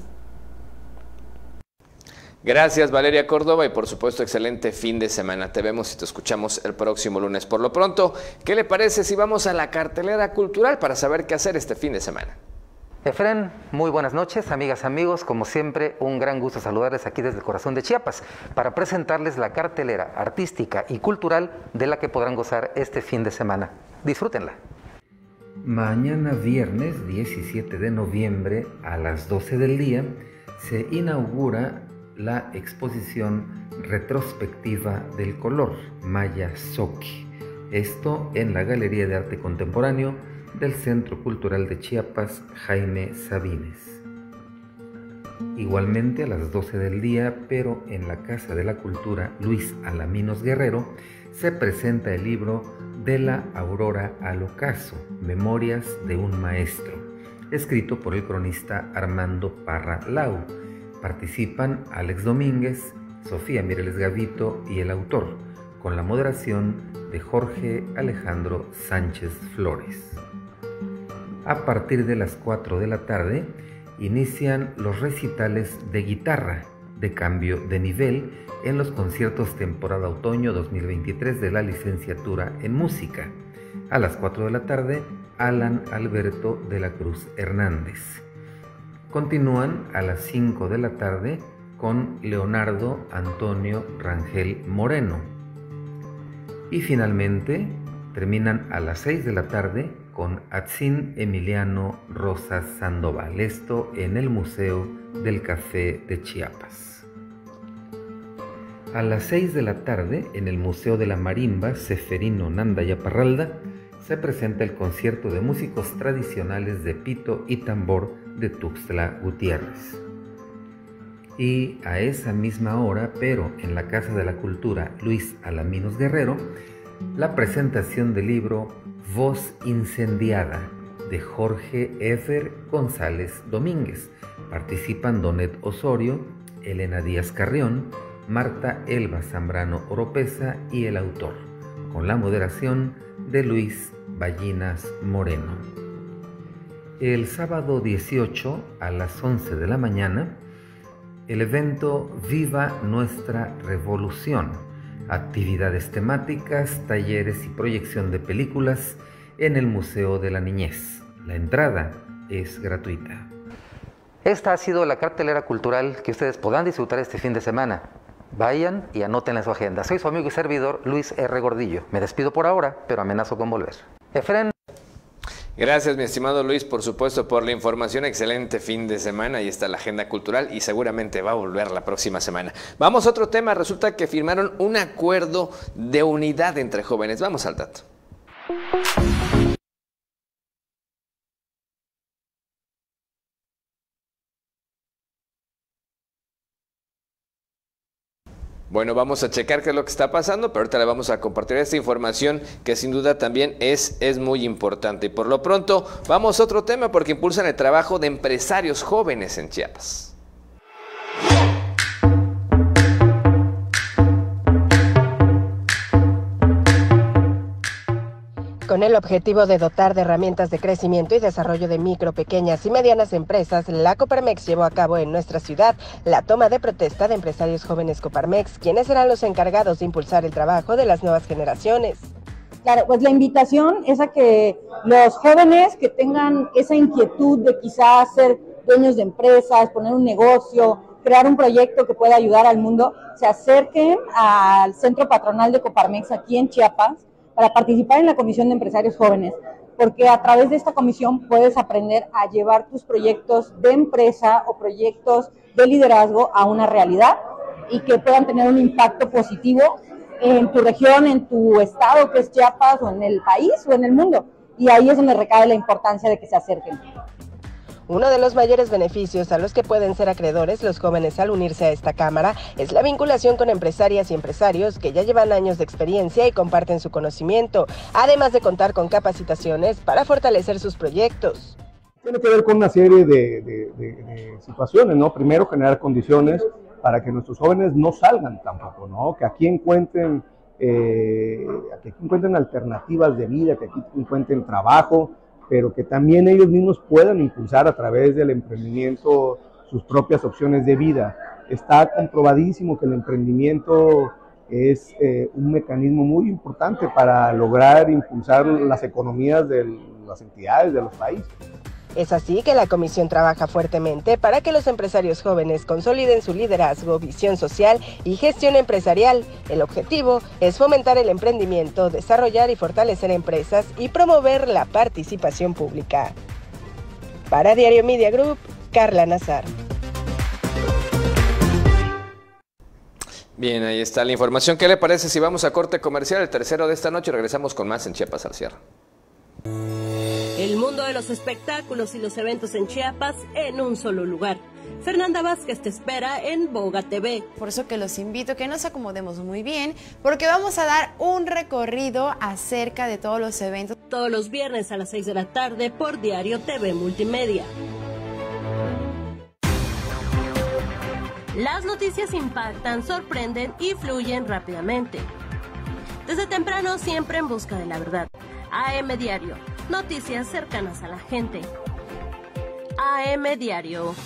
Gracias, Valeria Córdoba, y por supuesto excelente fin de semana. Te vemos y te escuchamos el próximo lunes. Por lo pronto, ¿qué le parece si vamos a la cartelera cultural para saber qué hacer este fin de semana? Efren, muy buenas noches, amigas, amigos. Como siempre, un gran gusto saludarles aquí desde el corazón de Chiapas para presentarles la cartelera artística y cultural de la que podrán gozar este fin de semana. Disfrútenla. Mañana viernes 17 de noviembre a las 12 del día se inaugura la exposición retrospectiva del color Maya Zoque. Esto en la Galería de Arte Contemporáneo del Centro Cultural de Chiapas, Jaime Sabines. Igualmente a las 12 del día, pero en la Casa de la Cultura Luis Alaminos Guerrero, se presenta el libro De la Aurora al Ocaso, Memorias de un Maestro, escrito por el cronista Armando Parra Lau. Participan Alex Domínguez, Sofía Mireles Gavito y el autor, con la moderación de Jorge Alejandro Sánchez Flores. A partir de las 4 de la tarde, inician los recitales de guitarra de cambio de nivel en los conciertos temporada otoño 2023 de la licenciatura en música. A las 4 de la tarde, Alan Alberto de la Cruz Hernández. Continúan a las 5 de la tarde con Leonardo Antonio Rangel Moreno. Y finalmente terminan a las 6 de la tarde con Atzin Emiliano Rosas Sandoval, esto en el Museo del Café de Chiapas. A las 6 de la tarde, en el Museo de la Marimba Ceferino Nandaya Parralda, se presenta el concierto de músicos tradicionales de pito y tambor de Tuxtla Gutiérrez. Y a esa misma hora, pero en la Casa de la Cultura Luis Alaminos Guerrero, la presentación del libro Voz Incendiada de Jorge Efer González Domínguez. Participan Donet Osorio, Elena Díaz Carrión, Marta Elba Zambrano Oropesa y el autor, con la moderación de Luis Ballinas Moreno. El sábado 18 a las 11 de la mañana, el evento Viva Nuestra Revolución, actividades temáticas, talleres y proyección de películas en el Museo de la Niñez. La entrada es gratuita. Esta ha sido la cartelera cultural que ustedes podrán disfrutar este fin de semana. Vayan y anoten en su agenda. Soy su amigo y servidor Luis R. Gordillo. Me despido por ahora, pero amenazo con volver. Efren. Gracias, mi estimado Luis, por supuesto, por la información. Excelente fin de semana. Ahí está la agenda cultural y seguramente va a volver la próxima semana. Vamos a otro tema. Resulta que firmaron un acuerdo de unidad entre jóvenes. Vamos al dato. Bueno, vamos a checar qué es lo que está pasando, pero ahorita le vamos a compartir esta información que sin duda también es muy importante. Y por lo pronto, vamos a otro tema porque impulsan el trabajo de empresarios jóvenes en Chiapas. Con el objetivo de dotar de herramientas de crecimiento y desarrollo de micro, pequeñas y medianas empresas, la Coparmex llevó a cabo en nuestra ciudad la toma de protesta de empresarios jóvenes Coparmex, quienes serán los encargados de impulsar el trabajo de las nuevas generaciones. Claro, pues la invitación es a que los jóvenes que tengan esa inquietud de quizás ser dueños de empresas, poner un negocio, crear un proyecto que pueda ayudar al mundo, se acerquen al Centro Patronal de Coparmex aquí en Chiapas, para participar en la Comisión de Empresarios Jóvenes, porque a través de esta comisión puedes aprender a llevar tus proyectos de empresa o proyectos de liderazgo a una realidad y que puedan tener un impacto positivo en tu región, en tu estado que es Chiapas, o en el país o en el mundo. Y ahí es donde recae la importancia de que se acerquen. Uno de los mayores beneficios a los que pueden ser acreedores los jóvenes al unirse a esta cámara es la vinculación con empresarias y empresarios que ya llevan años de experiencia y comparten su conocimiento, además de contar con capacitaciones para fortalecer sus proyectos. Tiene que ver con una serie de situaciones, ¿no? Primero, generar condiciones para que nuestros jóvenes no salgan tampoco, ¿no? Que aquí encuentren alternativas de vida, que aquí encuentren trabajo, pero que también ellos mismos puedan impulsar a través del emprendimiento sus propias opciones de vida. Está comprobadísimo que el emprendimiento es un mecanismo muy importante para lograr impulsar las economías de las entidades, de los países. Es así que la comisión trabaja fuertemente para que los empresarios jóvenes consoliden su liderazgo, visión social y gestión empresarial. El objetivo es fomentar el emprendimiento, desarrollar y fortalecer empresas y promover la participación pública. Para Diario Media Group, Carla Nazar. Bien, ahí está la información. ¿Qué le parece si vamos a corte comercial, el tercero de esta noche? Regresamos con más en Chiapas al cierre. El mundo de los espectáculos y los eventos en Chiapas en un solo lugar. Fernanda Vázquez te espera en Boga TV. Por eso que los invito a que nos acomodemos muy bien, porque vamos a dar un recorrido acerca de todos los eventos. Todos los viernes a las 6 de la tarde por Diario TV Multimedia. Las noticias impactan, sorprenden y fluyen rápidamente. Desde temprano, siempre en busca de la verdad. AM Diario. Noticias cercanas a la gente. AM Diario.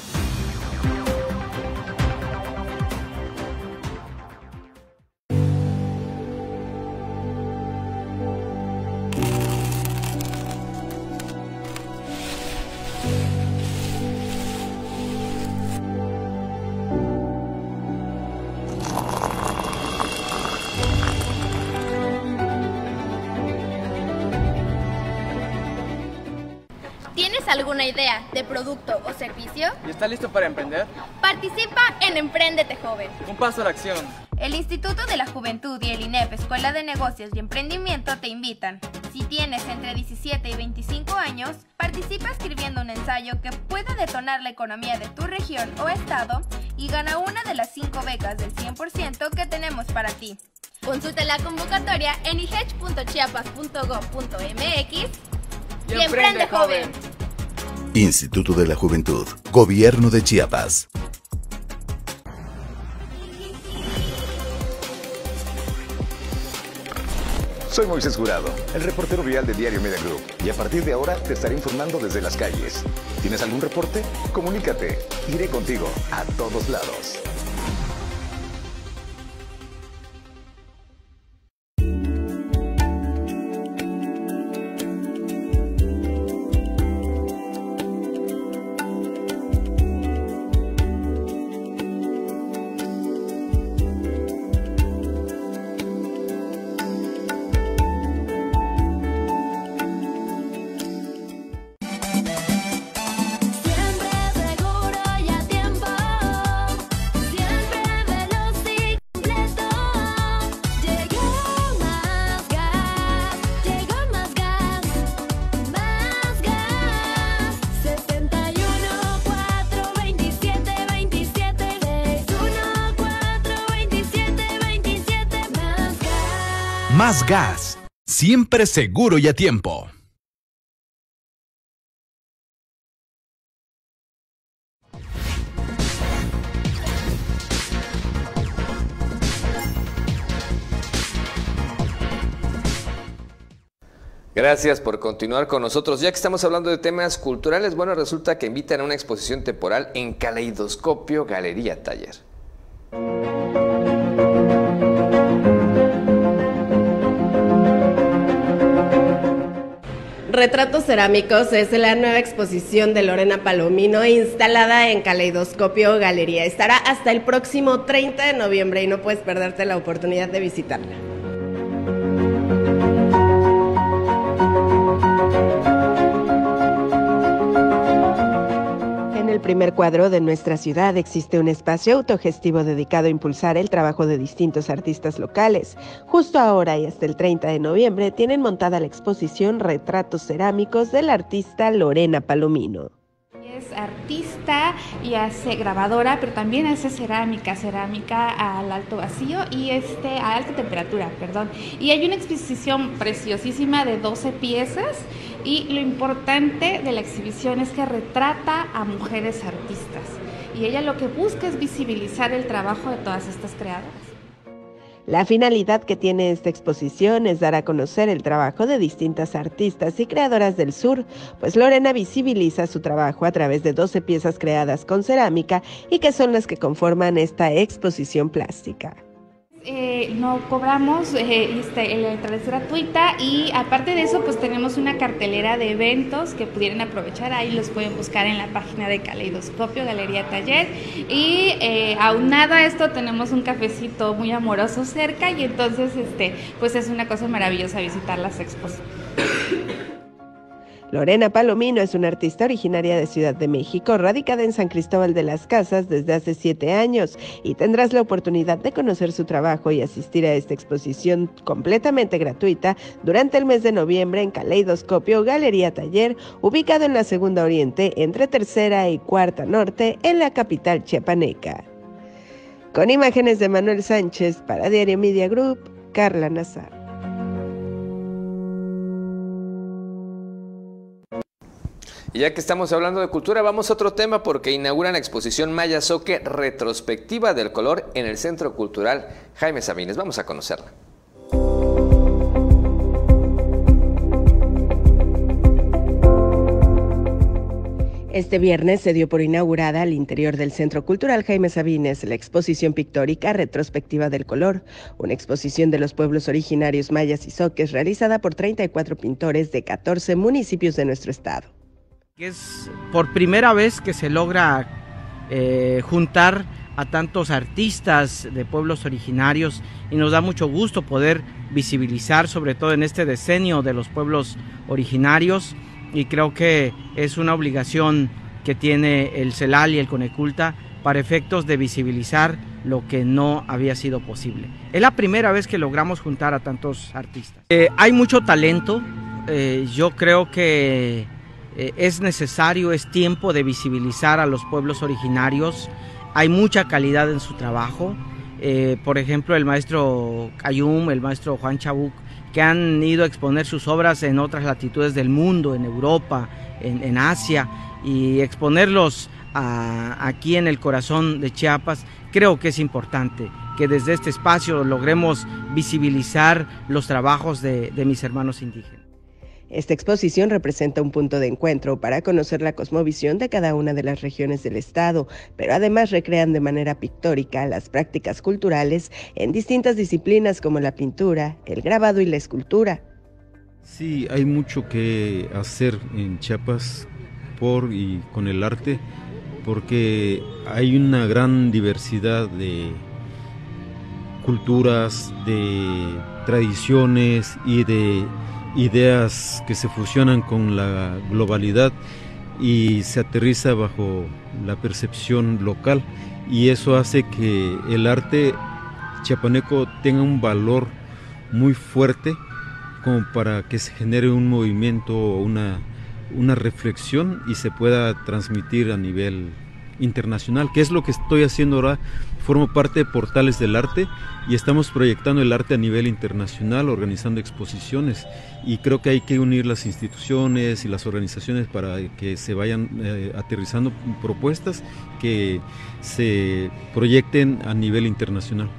alguna idea de producto o servicio? ¿Y está listo para emprender? Participa en Empréndete Joven. Un paso a la acción. El Instituto de la Juventud y el INEP Escuela de Negocios y Emprendimiento te invitan. Si tienes entre 17 y 25 años, participa escribiendo un ensayo que pueda detonar la economía de tu región o estado y gana una de las 5 becas del 100% que tenemos para ti. Consulta la convocatoria en ihech.chiapas.gov.mx y emprende joven. Instituto de la Juventud, Gobierno de Chiapas. Soy Moisés Jurado, el reportero vial de Diario Media Group, y a partir de ahora te estaré informando desde las calles. ¿Tienes algún reporte? Comunícate. Iré contigo a todos lados. Más gas, siempre seguro y a tiempo. Gracias por continuar con nosotros. Ya que estamos hablando de temas culturales, bueno, resulta que invitan a una exposición temporal en Caleidoscopio Galería Taller. Retratos cerámicos es la nueva exposición de Lorena Palomino instalada en Caleidoscopio Galería. Estará hasta el próximo 30 de noviembre y no puedes perderte la oportunidad de visitarla. En el primer cuadro de nuestra ciudad existe un espacio autogestivo dedicado a impulsar el trabajo de distintos artistas locales. Justo ahora y hasta el 30 de noviembre tienen montada la exposición Retratos cerámicos del artista Lorena Palomino. Es artista y hace grabadora, pero también hace cerámica al alto vacío y a alta temperatura, perdón. Y hay una exposición preciosísima de 12 piezas y lo importante de la exhibición es que retrata a mujeres artistas y ella lo que busca es visibilizar el trabajo de todas estas creadoras. La finalidad que tiene esta exposición es dar a conocer el trabajo de distintas artistas y creadoras del sur, pues Lorena visibiliza su trabajo a través de 12 piezas creadas con cerámica y que son las que conforman esta exposición plástica. No cobramos, la entrada es gratuita y aparte de eso pues tenemos una cartelera de eventos que pudieran aprovechar, ahí los pueden buscar en la página de Caleidoscopio Galería Taller y aunado a esto tenemos un cafecito muy amoroso cerca y entonces pues es una cosa maravillosa visitar las expos. Lorena Palomino es una artista originaria de Ciudad de México, radicada en San Cristóbal de las Casas desde hace 7 años y tendrás la oportunidad de conocer su trabajo y asistir a esta exposición completamente gratuita durante el mes de noviembre en Caleidoscopio Galería Taller, ubicado en la Segunda Oriente entre Tercera y Cuarta Norte en la capital chiapaneca. Con imágenes de Manuel Sánchez para Diario Media Group, Carla Nazar. Y ya que estamos hablando de cultura, vamos a otro tema porque inauguran la exposición Maya Zoque Retrospectiva del Color en el Centro Cultural Jaime Sabines. Vamos a conocerla. Este viernes se dio por inaugurada al interior del Centro Cultural Jaime Sabines la exposición pictórica Retrospectiva del Color, una exposición de los pueblos originarios mayas y zoques realizada por 34 pintores de 14 municipios de nuestro estado. Es por primera vez que se logra juntar a tantos artistas de pueblos originarios y nos da mucho gusto poder visibilizar, sobre todo en este decenio de los pueblos originarios, y creo que es una obligación que tiene el CELAL y el Coneculta para efectos de visibilizar lo que no había sido posible. Es la primera vez que logramos juntar a tantos artistas. Hay mucho talento, yo creo que es necesario, es tiempo de visibilizar a los pueblos originarios, hay mucha calidad en su trabajo, por ejemplo el maestro Cayum, el maestro Juan Chabuc, que han ido a exponer sus obras en otras latitudes del mundo, en Europa, en Asia, y exponerlos aquí en el corazón de Chiapas. Creo que es importante que desde este espacio logremos visibilizar los trabajos de mis hermanos indígenas. Esta exposición representa un punto de encuentro para conocer la cosmovisión de cada una de las regiones del estado, pero además recrean de manera pictórica las prácticas culturales en distintas disciplinas como la pintura, el grabado y la escultura. Sí, hay mucho que hacer en Chiapas por y con el arte, porque hay una gran diversidad de culturas, de tradiciones y de ideas que se fusionan con la globalidad y se aterriza bajo la percepción local, y eso hace que el arte chiapaneco tenga un valor muy fuerte como para que se genere un movimiento o una reflexión y se pueda transmitir a nivel internacional, que es lo que estoy haciendo ahora. Formo parte de Portales del Arte y estamos proyectando el arte a nivel internacional, organizando exposiciones, y creo que hay que unir las instituciones y las organizaciones para que se vayan aterrizando propuestas que se proyecten a nivel internacional.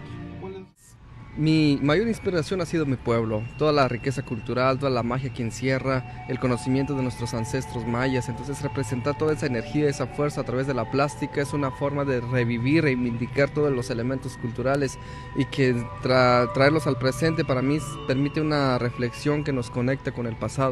Mi mayor inspiración ha sido mi pueblo, toda la riqueza cultural, toda la magia que encierra, el conocimiento de nuestros ancestros mayas. Entonces representar toda esa energía, esa fuerza a través de la plástica es una forma de revivir, reivindicar todos los elementos culturales, y que traerlos al presente para mí permite una reflexión que nos conecta con el pasado.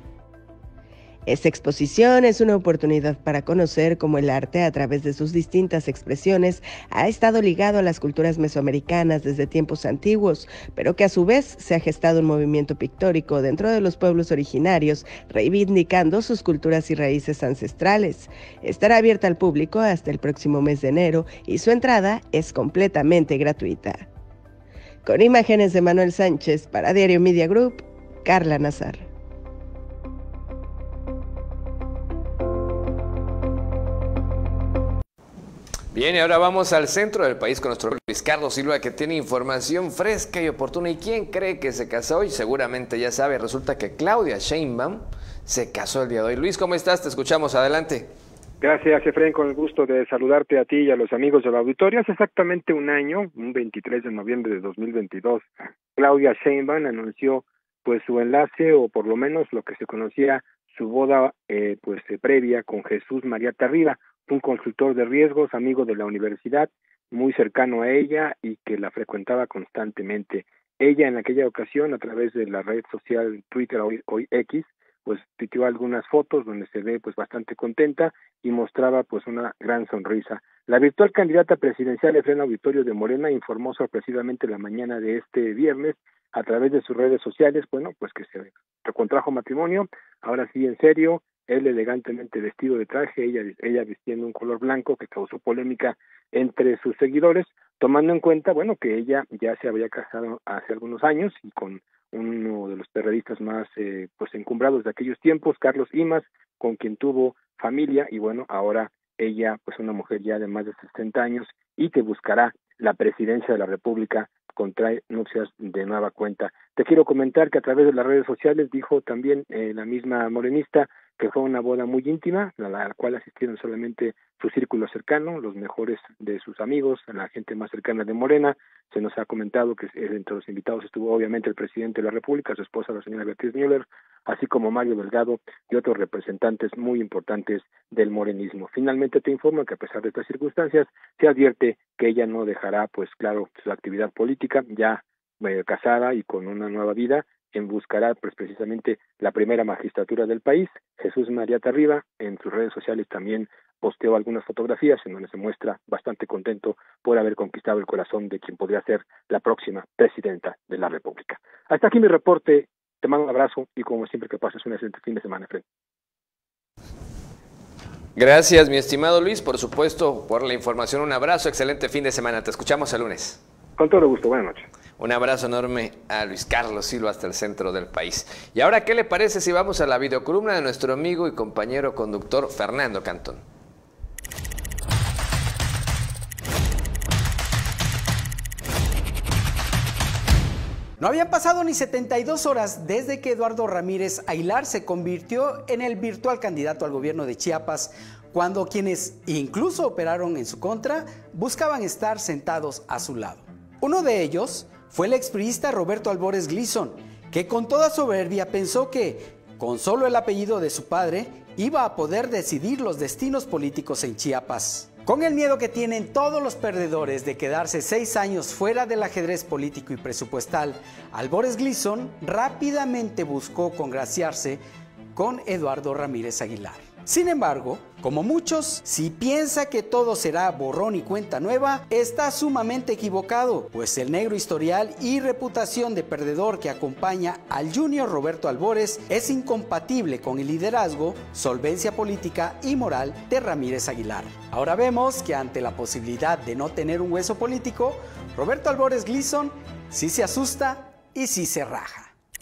Esta exposición es una oportunidad para conocer cómo el arte, a través de sus distintas expresiones, ha estado ligado a las culturas mesoamericanas desde tiempos antiguos, pero que a su vez se ha gestado un movimiento pictórico dentro de los pueblos originarios, reivindicando sus culturas y raíces ancestrales. Estará abierta al público hasta el próximo mes de enero y su entrada es completamente gratuita. Con imágenes de Manuel Sánchez para Diario Media Group, Carla Nazar. Bien, y ahora vamos al centro del país con nuestro Luis Carlos Silva, que tiene información fresca y oportuna. ¿Y quién cree que se casó hoy? Seguramente ya sabe, resulta que Claudia Sheinbaum se casó el día de hoy. Luis, ¿cómo estás? Te escuchamos, adelante. Gracias, Efraín, con el gusto de saludarte a ti y a los amigos del auditorio. Hace exactamente un año, un 23 de noviembre de 2022, Claudia Sheinbaum anunció pues su enlace, o por lo menos lo que se conocía, su boda previa con Jesús María Tarriba, un consultor de riesgos, amigo de la universidad, muy cercano a ella y que la frecuentaba constantemente. Ella en aquella ocasión, a través de la red social Twitter, hoy X, pues tuiteó algunas fotos donde se ve pues bastante contenta y mostraba pues una gran sonrisa. La virtual candidata presidencial en pleno auditorio de Morena informó sorpresivamente la mañana de este viernes a través de sus redes sociales, bueno, pues que se contrajo matrimonio, ahora sí en serio, él elegantemente vestido de traje, ella vistiendo un color blanco que causó polémica entre sus seguidores, tomando en cuenta, bueno, que ella ya se había casado hace algunos años y con uno de los periodistas más encumbrados de aquellos tiempos, Carlos Imas, con quien tuvo familia, y bueno, ahora ella, pues una mujer ya de más de 60 años y que buscará la presidencia de la República, contrae nupcias de nueva cuenta. Te quiero comentar que a través de las redes sociales dijo también la misma morenista que fue una boda muy íntima, a la cual asistieron solamente su círculo cercano, los mejores de sus amigos, la gente más cercana de Morena. Se nos ha comentado que entre los invitados estuvo obviamente el presidente de la República, su esposa, la señora Beatriz Müller, así como Mario Delgado y otros representantes muy importantes del morenismo. Finalmente te informo que a pesar de estas circunstancias, se advierte que ella no dejará, pues claro, su actividad política, ya casada y con una nueva vida, buscará pues precisamente la primera magistratura del país. Jesús María Tarriba en sus redes sociales también posteó algunas fotografías en donde se muestra bastante contento por haber conquistado el corazón de quien podría ser la próxima presidenta de la República. Hasta aquí mi reporte, te mando un abrazo y como siempre que pases un excelente fin de semana, Fred. Gracias, mi estimado Luis, por supuesto, por la información. Un abrazo, excelente fin de semana. Te escuchamos el lunes. Con todo gusto, buenas noches. Un abrazo enorme a Luis Carlos Silva hasta el centro del país. Y ahora, ¿qué le parece si vamos a la videocolumna de nuestro amigo y compañero conductor Fernando Cantón? No habían pasado ni 72 horas desde que Eduardo Ramírez Aguilar se convirtió en el virtual candidato al gobierno de Chiapas, cuando quienes incluso operaron en su contra buscaban estar sentados a su lado. Uno de ellos fue el expriista Roberto Albores Gleason, que con toda soberbia pensó que, con solo el apellido de su padre, iba a poder decidir los destinos políticos en Chiapas. Con el miedo que tienen todos los perdedores de quedarse 6 años fuera del ajedrez político y presupuestal, Albores Gleason rápidamente buscó congraciarse con Eduardo Ramírez Aguilar. Sin embargo, como muchos, si piensa que todo será borrón y cuenta nueva, está sumamente equivocado, pues el negro historial y reputación de perdedor que acompaña al junior Roberto Albores es incompatible con el liderazgo, solvencia política y moral de Ramírez Aguilar. Ahora vemos que ante la posibilidad de no tener un hueso político, Roberto Albores Gleason sí se asusta y sí se raja.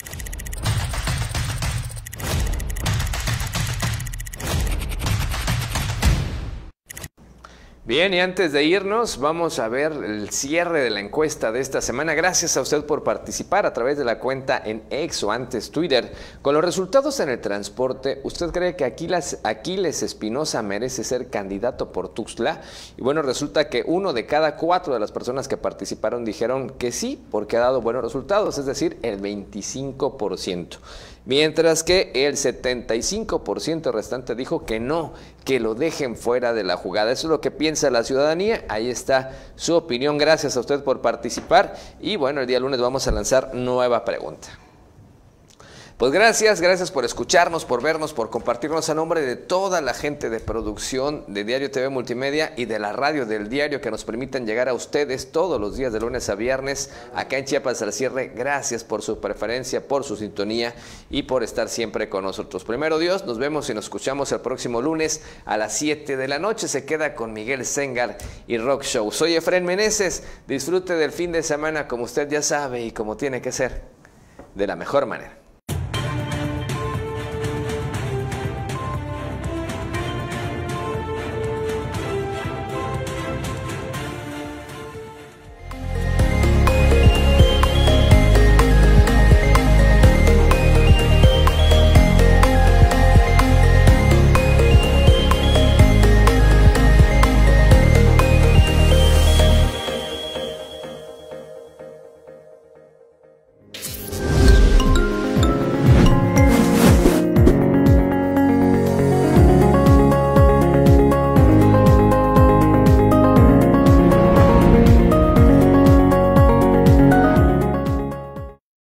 Bien, y antes de irnos, vamos a ver el cierre de la encuesta de esta semana. Gracias a usted por participar a través de la cuenta en X o antes Twitter. Con los resultados en el transporte, ¿usted cree que Aquiles Espinosa merece ser candidato por Tuxtla? Y bueno, resulta que 1 de cada 4 de las personas que participaron dijeron que sí, porque ha dado buenos resultados, es decir, el 25%. Mientras que el 75% restante dijo que no, que lo dejen fuera de la jugada. Eso es lo que piensa la ciudadanía. Ahí está su opinión. Gracias a usted por participar. Y bueno, el día lunes vamos a lanzar nueva pregunta. Pues gracias por escucharnos, por vernos, por compartirnos a nombre de toda la gente de producción de Diario TV Multimedia y de la radio del diario que nos permiten llegar a ustedes todos los días de lunes a viernes acá en Chiapas al cierre. Gracias por su preferencia, por su sintonía y por estar siempre con nosotros. Primero Dios, nos vemos y nos escuchamos el próximo lunes a las 7 de la noche. Se queda con Miguel Sengar y Rock Show. Soy Efraín Meneses. Disfrute del fin de semana como usted ya sabe y como tiene que ser, de la mejor manera.